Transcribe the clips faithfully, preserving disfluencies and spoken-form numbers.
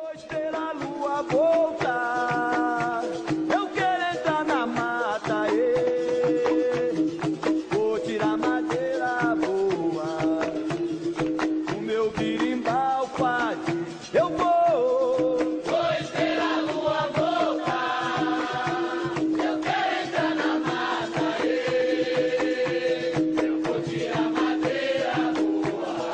Vou esperar a lua voltar, eu quero entrar na mata, ê. Vou tirar madeira boa, o meu birimbau faz, eu vou. Vou esperar a lua voltar, eu quero entrar na mata, ê. Eu vou tirar madeira boa,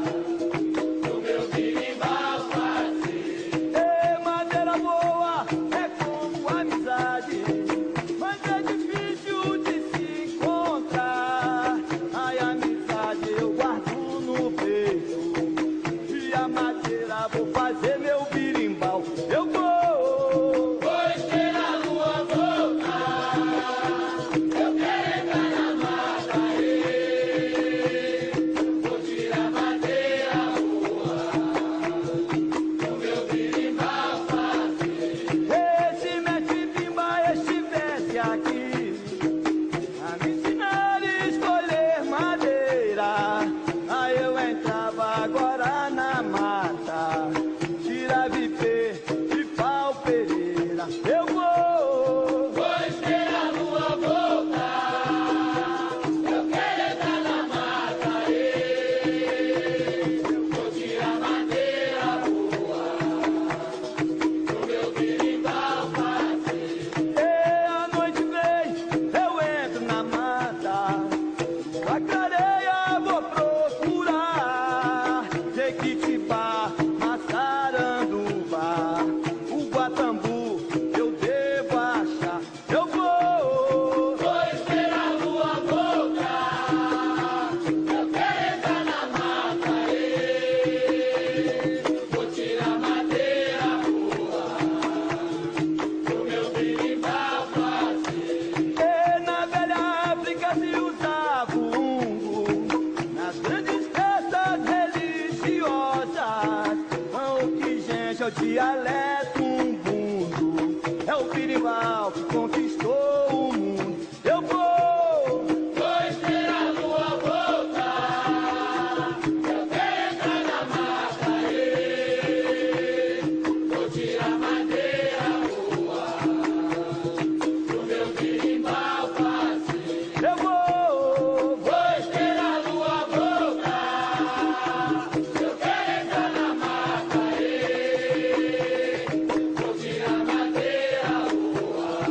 o meu birimbau fazer. Ê, madeira boa é como amizade, mas é difícil de se encontrar. Ai, amizade eu guardo no peito, e a madeira vou fazer meu birimbau. Eu vou. Vou esperar a lua voltar, eu quero entrar na mata, ê. Vou tirar madeira boa, o meu birimbau fazer. Esse mestre Pimba estivesse aqui a me ensinar a escolher madeira, aí eu entrava agora na mata, tira vipê de pau pereira. Eu vou. Vou esperar a lua voltar, eu quero entrar na mata, ê. Vou tirar madeira boa, o meu birimbau fazer. E a noite vem, eu entro na mata, a clareia vou procurar Jequitibá, Massaranduba, o Guatambu eu devo achar. Eu vou. Vou esperar a lua voltar, eu quero entrar na mata, ê. Vou tirar madeira boa, o meu birimbau fazer. E na velha África se usava o ungo nas grandes festas religiosas. O que gente é o dialeto umbundo, é o birimbau que conquistou o mundo. Eu vou. Vou esperar a lua voltar, eu quero entrar na mata, ê. Vou tirar madeira boa, o meu birimbau fazer. Eu vou. Vou esperar a lua voltar, eu quero entrar na mata, ê. Vou tirar madeira boa,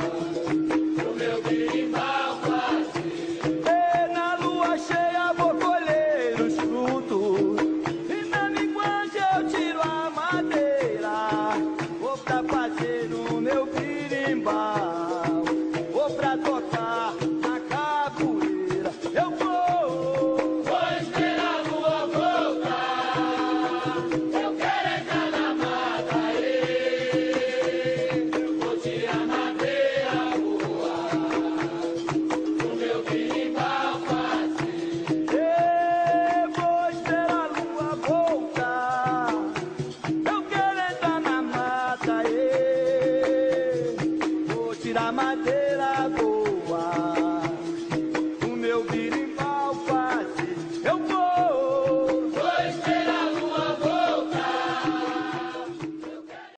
o meu birimbau fazer. E na lua cheia vou colher os frutos, e na minguante eu tiro a madeira. Vou pra fazer o meu birimbau, vou pra tocar na capoeira. Eu vou. Vou esperar a lua voltar, eu quero entrar na mata, ê. Vou tirar madeira boa, o meu birimbau fazer. E vou esperar a lua voltar, eu quero entrar na mata, e vou tirar madeira boa.